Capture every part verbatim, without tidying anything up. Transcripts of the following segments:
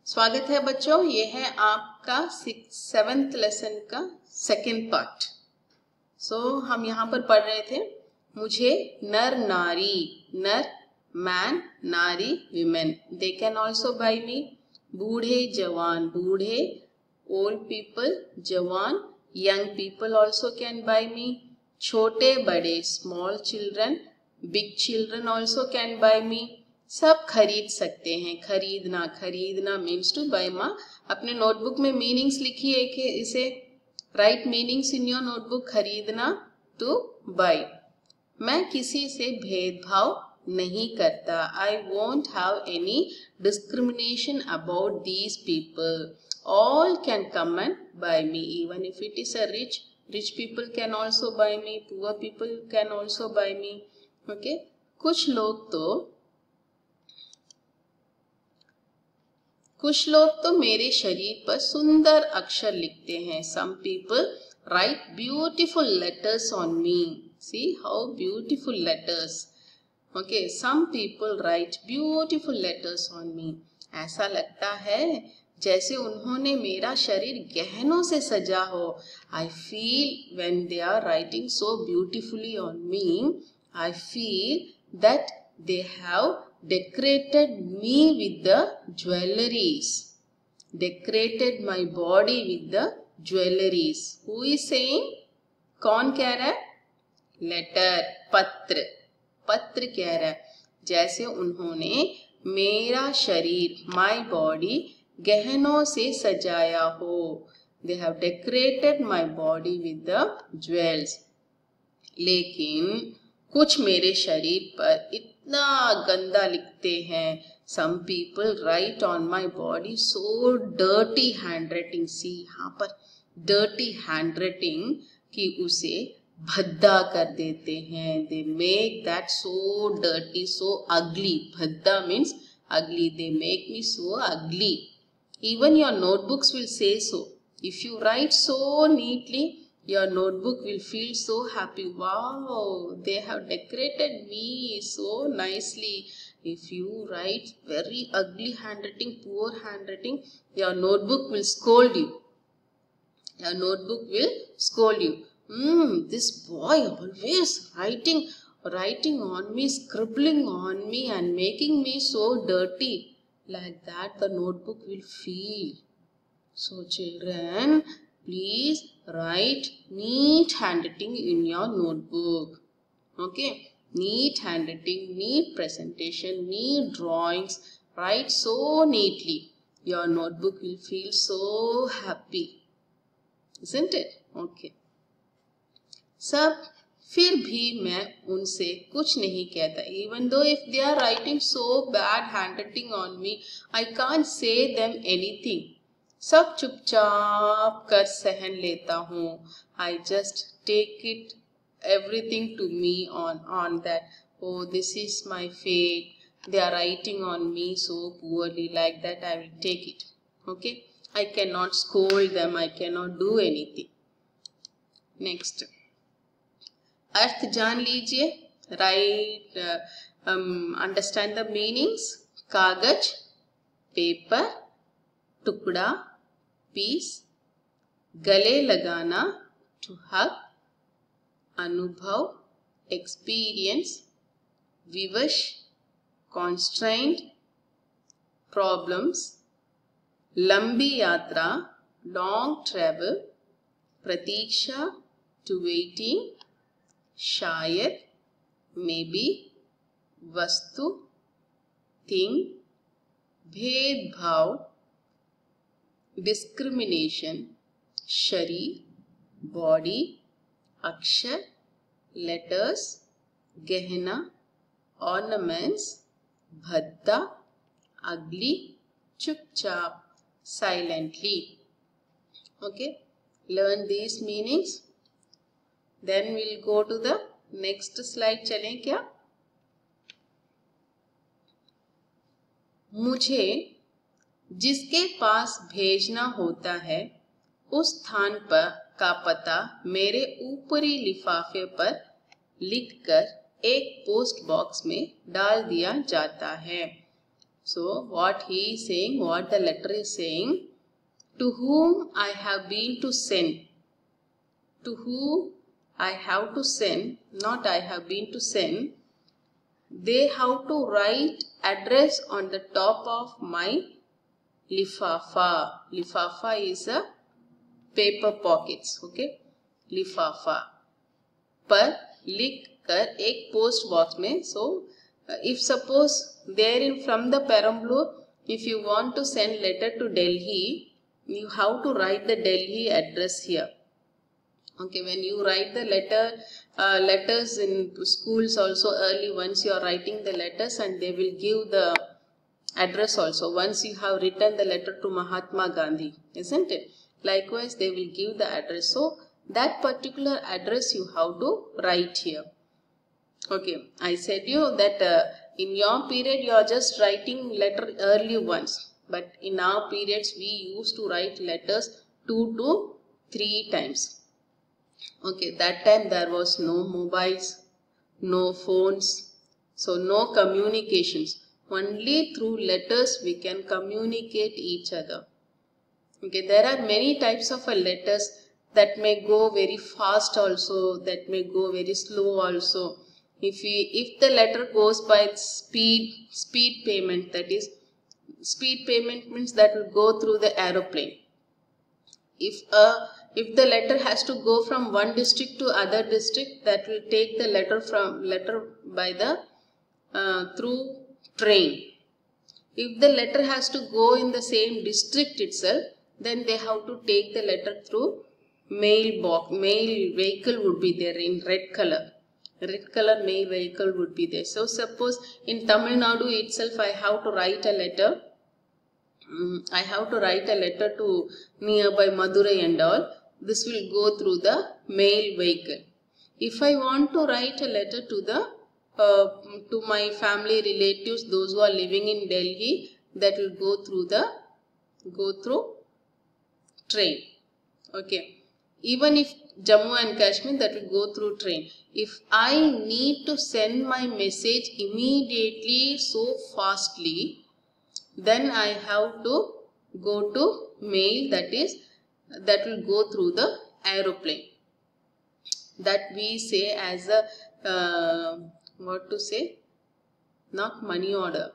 स्वागत है बच्चों, ये है आपका सिक्स सेवेंथ लेसन का सेकेंड पार्ट। सो हम यहाँ पर पढ़ रहे थे मुझे नर नारी, नर मैन, नारी women, they can also buy me. बूढ़े जवान, बूढ़े ओल्ड पीपल, जवान young people also can buy me. छोटे बड़े small children, big children also can buy me. सब खरीद सकते हैं। खरीदना, खरीदना मीन्स टू बाय। माँ अपने नोटबुक में मीनिंग्स लिखिए कि इसे write meanings in your notebook. खरीदना टू बाय। मैं किसी से भेदभाव नहीं करता। I won't have any discrimination about these people. All can come and buy me even if it is a rich rich people can also buy me, poor people can also buy me. Okay, कुछ लोग तो कुछ लोग तो मेरे शरीर पर सुंदर अक्षर लिखते हैं। Some people write beautiful letters on me. See how beautiful letters. Okay, some people write beautiful letters on me. ऐसा लगता है जैसे उन्होंने मेरा शरीर गहनों से सजा हो। I feel when they are writing so beautifully on me, I feel that they have decorated me with the jewelries, decorated my body with the jewelries. Who is saying? कौन कह रहा है? लेटर, पत्र, पत्र कह रहा है जैसे उन्होंने मेरा शरीर, my body, गहनों से सजाया हो। They have decorated my body with the jewels. लेकिन कुछ मेरे शरीर पर इतना गंदा लिखते हैं। Some people write on my body so dirty handwriting. See यहाँ पर dirty handwriting कि उसे भद्दा कर देते हैं। They make that so dirty, so ugly. भद्दा means ugly. They make me so ugly. Even your notebooks will say so. If you write so neatly, your notebook will feel so happy. Wow, they have decorated me so nicely. If you write very ugly handwriting, poor handwriting, your notebook will scold you. Your notebook will scold you. Hmm, this boy always writing, writing on me, scribbling on me and making me so dirty. Like that the notebook will feel. So children, please write neat handwriting in your notebook. Okay, neat handwriting, neat presentation, neat drawings. Write so neatly. Your notebook will feel so happy, isn't it? Okay. सब फिर भी मैं उनसे कुछ नहीं कहता. Even though if they are writing so bad handwriting on me, I can't say them anything. सब चुपचाप कर सहन लेता हूँ. I just take it everything to me on on that. Oh, this is my fate. They are writing on me so poorly. Like that, I will take it. Okay. I cannot scold them. I cannot do anything. Next. अर्थ जान लीजिए. Write. Uh, um, understand the meanings. कागज, paper, टुकड़ा, piece, गले लगाना, to hug, अनुभव, experience, विवश, constrained, problems, लंबी यात्रा, long travel, Pratiksha, to waiting, शायद, maybe, वस्तु, thing, भेदभाव, discrimination, शरीर, body, अक्षर, letters, गहना, ornaments, भद्दा, ugly, चुपचाप, silently. Okay, learn these meanings. Then we'll go to the next slide. चलें क्या? मुझे जिसके पास भेजना होता है उस स्थान पर का पता मेरे ऊपरी लिफाफे पर लिखकर एक पोस्ट बॉक्स में डाल दिया जाता है. So what he is saying, what the letter is saying, to whom I have been to send. To whom I have to send, not I have been to send. They have to write address on the top of my lifafa. Lifafa is a paper pockets. Okay. लिफाफा पर लिख कर एक post box में. So if suppose there in from the Perambalur, if you want to send letter to Delhi, you have to write the Delhi address here. Okay, when you write the letter, uh, letters in schools also early, once you are writing the letters, and they will give the address also once you have written the letter to Mahatma Gandhi, isn't it? Likewise, they will give the address. So that particular address you have to write here. Okay, I said you that uh, in your period you are just writing letter early once. But in our periods, we used to write letters two to three times. Okay, that time there was no mobiles, no phones, so no communications. Only through letters we can communicate each other. Okay, there are many types of uh, letters that may go very fast also, that may go very slow also. If we, if the letter goes by speed, speed payment, that is, speed payment means that will go through the aeroplane. If uh, if the letter has to go from one district to other district, that will take the letter from letter by the uh, through train. If the letter has to go in the same district itself, then they have to take the letter through mail box. Mail vehicle would be there in red color. Red color mail vehicle would be there. So suppose in Tamil Nadu itself, I have to write a letter. Um, I have to write a letter to nearby Madurai and all. This will go through the mail vehicle. If I want to write a letter to the uh, to my family relatives, those who are living in Delhi, that will go through the go through train. Okay. Even if Jammu and Kashmir, that will go through train. If I need to send my message immediately, so fastly, then I have to go to mail, that is, that will go through the aeroplane. That we say as a, uh, what to say, not money order.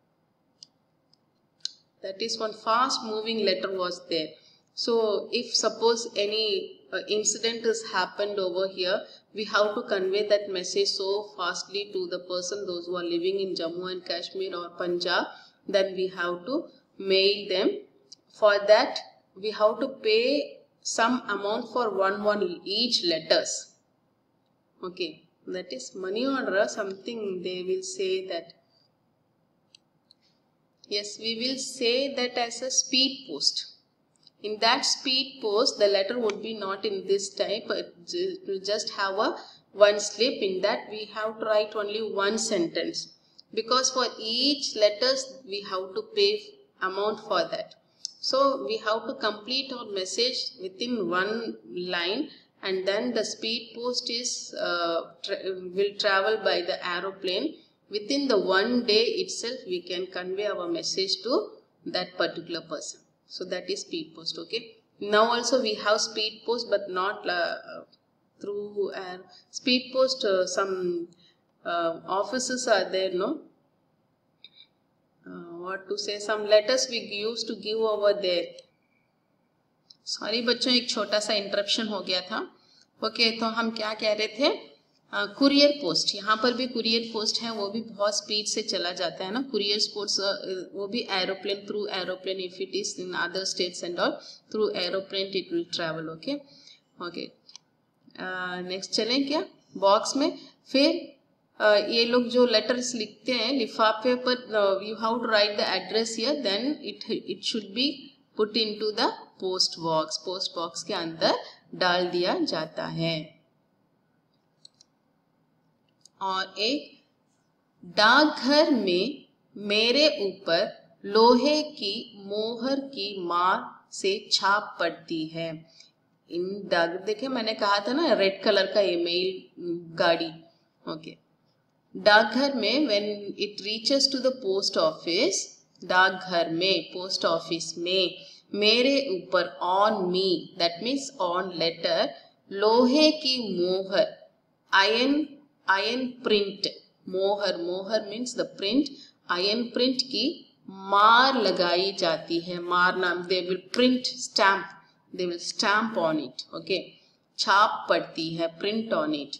That is one fast moving letter was there. So if suppose any uh, incident has happened over here, we have to convey that message so fastly to the person, those who are living in Jammu and Kashmir or Punjab, then we have to mail them. For that, we have to pay some amount for one one each letters. Okay, that is money order, something they will say that. Yes, we will say that as a speed post. In that speed post, the letter would be not in this type, it will just have a one slip. In that we have to write only one sentence. Because for each letters we have to pay amount for that. So we have to complete our message within one line, and then the speed post is uh, tra will travel by the aeroplane. Within the one day itself we can convey our message to that particular person. So that is speed post. Okay. Now also we have speed post, but not uh, through uh, speed post. Uh, some uh, offices are there, no? Uh, what to say? Some letters we used to give over there. Sorry बच्चों, एक छोटा सा interruption हो गया था. Okay okay, तो हम क्या कह रहे थे? Courier uh, post. यहाँ पर भी कुरियर पोस्ट है, वो भी बहुत स्पीड से चला जाता है ना. कुरियर पोस्ट uh, वो भी aeroplane, through aeroplane, if it is in other states and all, through aeroplane it will travel. Okay okay, next चलें क्या बॉक्स में. फिर uh, ये लोग जो लेटर्स लिखते हैं लिफाफे पर, you have to write the address here, then it it should be put into the post box. Post box के अंदर डाल दिया जाता है. और एक डाकघर में मेरे ऊपर लोहे की मोहर की मार से छाप पड़ती है. इन डाक, देखे मैंने कहा था ना रेड कलर का ईमेल गाड़ी. ओके, डाकघर में when it reaches to the post office, डाकघर में, पोस्ट ऑफिस में, मेरे ऊपर, on me, that means on letter, लोहे की मोहर, आयन आयन प्रिंट, मोहर, मोहर means the print, iron print की मार लगाई जाती है, मार नाम, they will print stamp, they will stamp on it, okay, छाप पड़ती है, प्रिंट ऑन इट।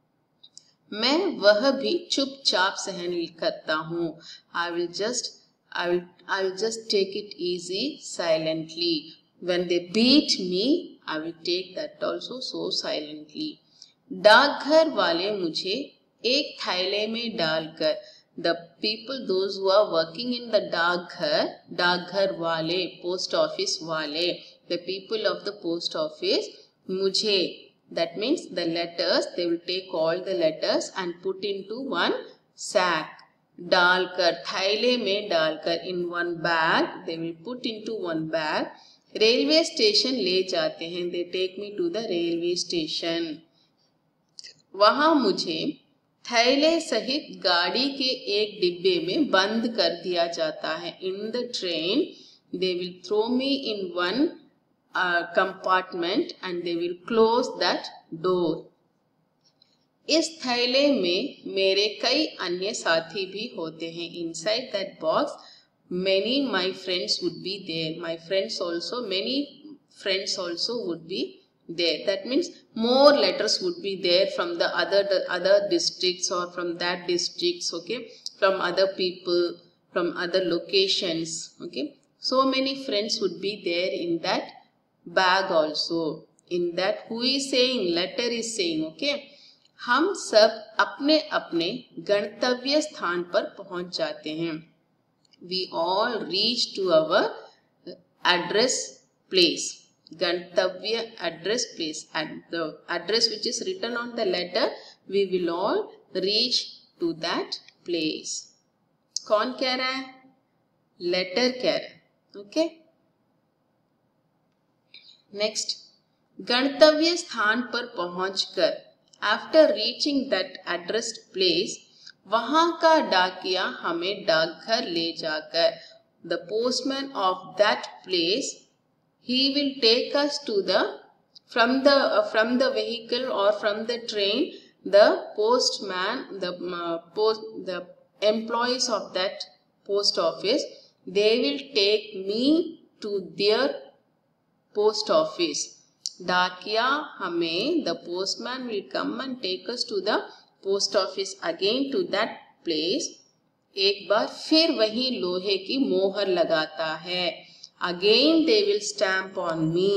मैं वह भी चुपचाप सहन करता हूँ, I will just I will, I will just take it easy, silently. When they beat me, I will take that also so silently. डाकघर वाले मुझे एक थैले में डालकर, the people, those who are working in the डाकघर, डाकघर वाले, post office वाले, the people of the post office, मुझे, that means the letters, they will take all the letters and put into one sack. डालकर, थैले में डालकर, in one bag, they will put into one bag, railway station ले जाते हैं, they take me to the railway station. वहां मुझे थैले सहित गाड़ी के एक डिब्बे में बंद कर दिया जाता है, in the train, they will throw me in one compartment and they will close that door. इस थैले में मेरे कई अन्य साथी भी होते हैं, inside that box many my friends would be there, my friends also, many friends also would be there, that means more letters would be there from the other the other districts or from that districts, okay, from other people, from other locations, okay, so many friends would be there in that bag also, in that, who is saying, letter is saying, okay, हम सब अपने अपने गंतव्य स्थान पर पहुंच जाते हैं, we all reach to our address place, गंतव्य address place, and the address which is written on the letter, we will all reach to that place. कौन कह रहा है? लेटर कह रहा है, ओके। नेक्स्ट, गंतव्य स्थान पर पहुंचकर, after reaching that addressed place, वहां का डाकिया हमें डाकघर ले जाकर, the postman of that place, he will take us to the, from the uh, from the vehicle or from the train, the postman, the uh, post the employees of that post office, they will take me to their post office. डाकिया हमें, the postman will come and take us to the post office again, to that place. एक बार फिर वही लोहे की मोहर लगाता है, again they will stamp on me,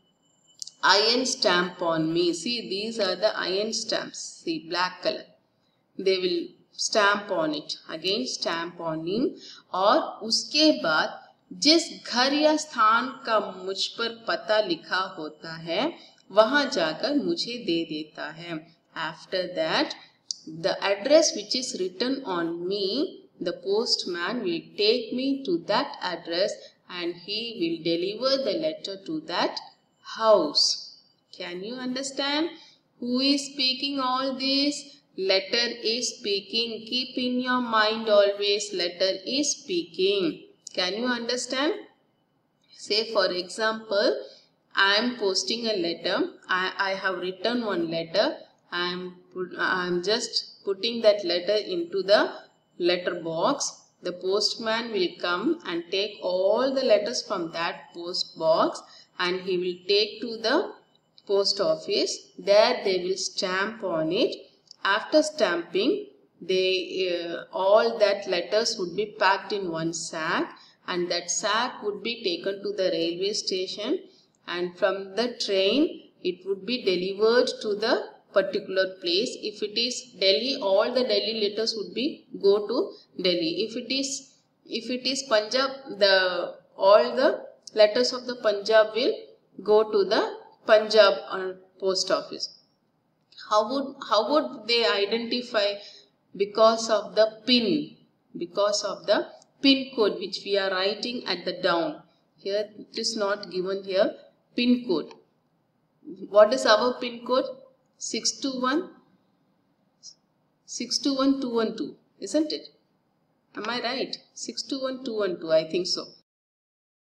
iron stamp on me, see these are the iron stamps, see black color, they will stamp on it, again stamp on him, और उसके बाद जिस घर या स्थान का मुझ पर पता लिखा होता है, वहां जाकर मुझे दे देता है। After that, the address which is written on me, the postman will take me to that address and he will deliver the letter to that house. Can you understand? Who is speaking all this? Letter is speaking. Keep in your mind always, letter is speaking. Can you understand? Say for example, I am posting a letter. I, I have written one letter. I am put, I am just putting that letter into the letter box. The postman will come and take all the letters from that post box and he will take to the post office. There they will stamp on it. After stamping, they uh, all that letters would be packed in one sack, and that sack would be taken to the railway station, and from the train it would be delivered to the particular place. If it is Delhi, all the Delhi letters would be go to Delhi. If it is if it is Punjab, the all the letters of the Punjab will go to the Punjab uh, post office. How would how would they identify? Because of the pin, because of the pin code which we are writing at the down. Here it is not given here, pin code. What is our pin code? six two one two one two, isn't it? Am I right? six two one two one two, I think so.